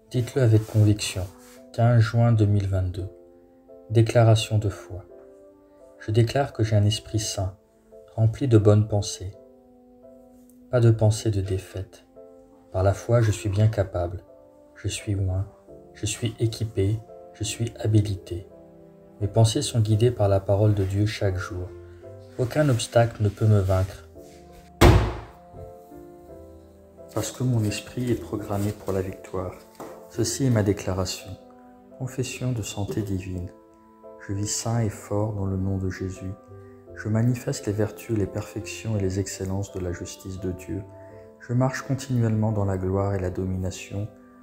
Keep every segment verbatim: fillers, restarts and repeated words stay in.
Dites-le avec conviction. quinze juin deux mille vingt-deux. Déclaration de foi. Je déclare que j'ai un esprit saint, rempli de bonnes pensées. Pas de pensée de défaite. Par la foi, je suis bien capable. Je suis oint. Je suis équipé. Je suis habilité. Mes pensées sont guidées par la parole de Dieu chaque jour. Aucun obstacle ne peut me vaincre. Parce que mon esprit est programmé pour la victoire. Ceci est ma déclaration. Confession de santé divine. Je vis sain et fort dans le nom de Jésus. Je manifeste les vertus, les perfections et les excellences de la justice de Dieu. Je marche continuellement dans la gloire et la domination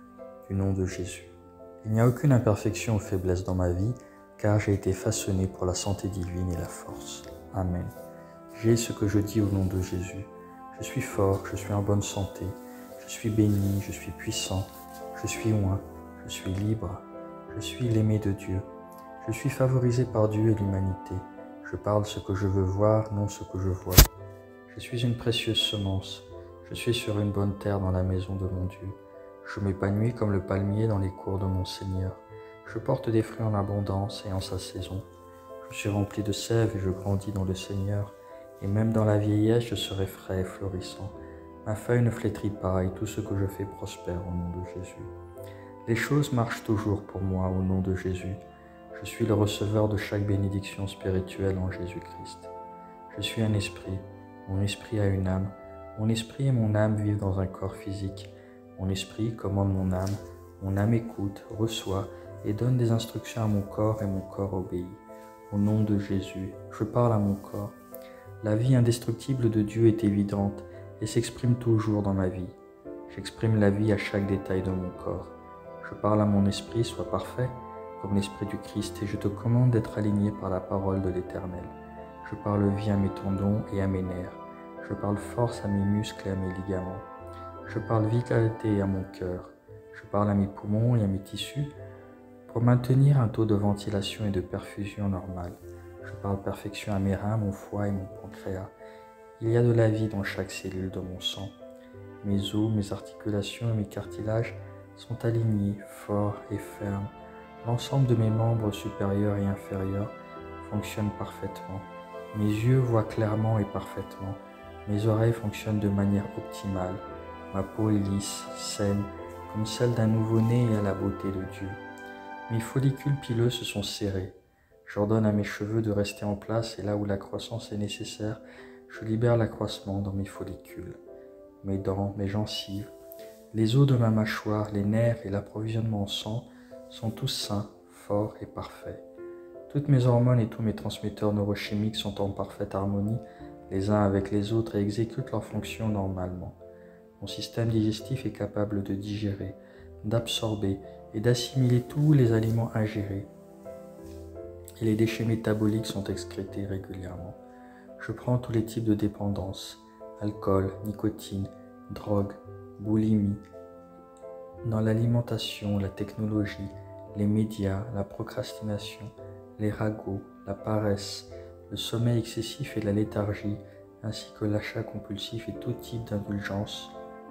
du nom de Jésus. Il n'y a aucune imperfection ou faiblesse dans ma vie, car j'ai été façonné pour la santé divine et la force. Amen. J'ai ce que je dis au nom de Jésus. Je suis fort, je suis en bonne santé, je suis béni, je suis puissant, je suis oint, je suis libre, je suis l'aimé de Dieu. Je suis favorisé par Dieu et l'humanité. Je parle ce que je veux voir, non ce que je vois. Je suis une précieuse semence. Je suis sur une bonne terre dans la maison de mon Dieu. Je m'épanouis comme le palmier dans les cours de mon Seigneur. Je porte des fruits en abondance et en sa saison. Je suis rempli de sève et je grandis dans le Seigneur. Et même dans la vieillesse, je serai frais et florissant. Ma feuille ne flétrit pas et tout ce que je fais prospère au nom de Jésus. Les choses marchent toujours pour moi au nom de Jésus. Je suis le receveur de chaque bénédiction spirituelle en Jésus-Christ. Je suis un esprit, mon esprit a une âme, mon esprit et mon âme vivent dans un corps physique. Mon esprit commande mon âme, mon âme écoute, reçoit et donne des instructions à mon corps et mon corps obéit. Au nom de Jésus, je parle à mon corps. La vie indestructible de Dieu est évidente et s'exprime toujours dans ma vie. J'exprime la vie à chaque détail de mon corps. Je parle à mon esprit, sois parfait, comme l'Esprit du Christ, et je te commande d'être aligné par la parole de l'Éternel. Je parle vie à mes tendons et à mes nerfs. Je parle force à mes muscles et à mes ligaments. Je parle vitalité à mon cœur. Je parle à mes poumons et à mes tissus pour maintenir un taux de ventilation et de perfusion normal. Je parle perfection à mes reins, mon foie et mon pancréas. Il y a de la vie dans chaque cellule de mon sang. Mes os, mes articulations et mes cartilages sont alignés, forts et fermes. L'ensemble de mes membres supérieurs et inférieurs fonctionnent parfaitement. Mes yeux voient clairement et parfaitement. Mes oreilles fonctionnent de manière optimale. Ma peau est lisse, saine, comme celle d'un nouveau-né et à la beauté de Dieu. Mes follicules pileux se sont serrés. J'ordonne à mes cheveux de rester en place et là où la croissance est nécessaire, je libère l'accroissement dans mes follicules. Mes dents, mes gencives, les os de ma mâchoire, les nerfs et l'approvisionnement en sang sont tous sains, forts et parfaits. Toutes mes hormones et tous mes transmetteurs neurochimiques sont en parfaite harmonie les uns avec les autres et exécutent leurs fonctions normalement. Mon système digestif est capable de digérer, d'absorber et d'assimiler tous les aliments ingérés. Et les déchets métaboliques sont excrétés régulièrement. Je prends tous les types de dépendance, alcool, nicotine, drogue, boulimie, dans l'alimentation, la technologie, les médias, la procrastination, les ragots, la paresse, le sommeil excessif et la léthargie, ainsi que l'achat compulsif et tout type d'indulgence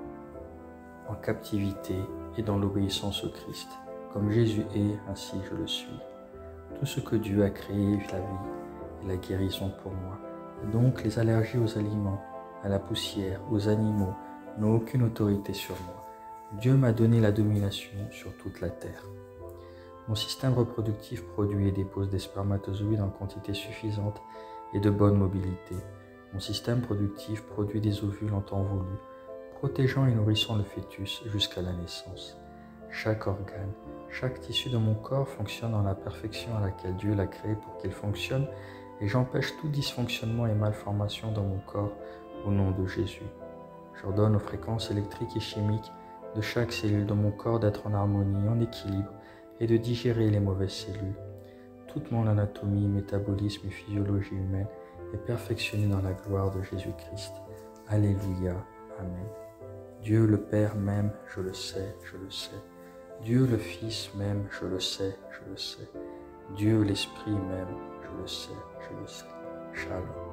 en captivité et dans l'obéissance au Christ. Comme Jésus est, ainsi je le suis. Tout ce que Dieu a créé est la vie et la guérison pour moi. Et donc les allergies aux aliments, à la poussière, aux animaux n'ont aucune autorité sur moi. Dieu m'a donné la domination sur toute la terre. Mon système reproductif produit et dépose des spermatozoïdes en quantité suffisante et de bonne mobilité. Mon système productif produit des ovules en temps voulu, protégeant et nourrissant le fœtus jusqu'à la naissance. Chaque organe, chaque tissu de mon corps fonctionne dans la perfection à laquelle Dieu l'a créé pour qu'il fonctionne et j'empêche tout dysfonctionnement et malformation dans mon corps au nom de Jésus. J'ordonne aux fréquences électriques et chimiques de chaque cellule de mon corps d'être en harmonie, en équilibre et de digérer les mauvaises cellules. Toute mon anatomie, métabolisme et physiologie humaine est perfectionnée dans la gloire de Jésus-Christ. Alléluia. Amen. Dieu le Père m'aime, je le sais, je le sais. Dieu le Fils m'aime, je le sais, je le sais. Dieu l'Esprit m'aime, je le sais, je le sais. Shalom.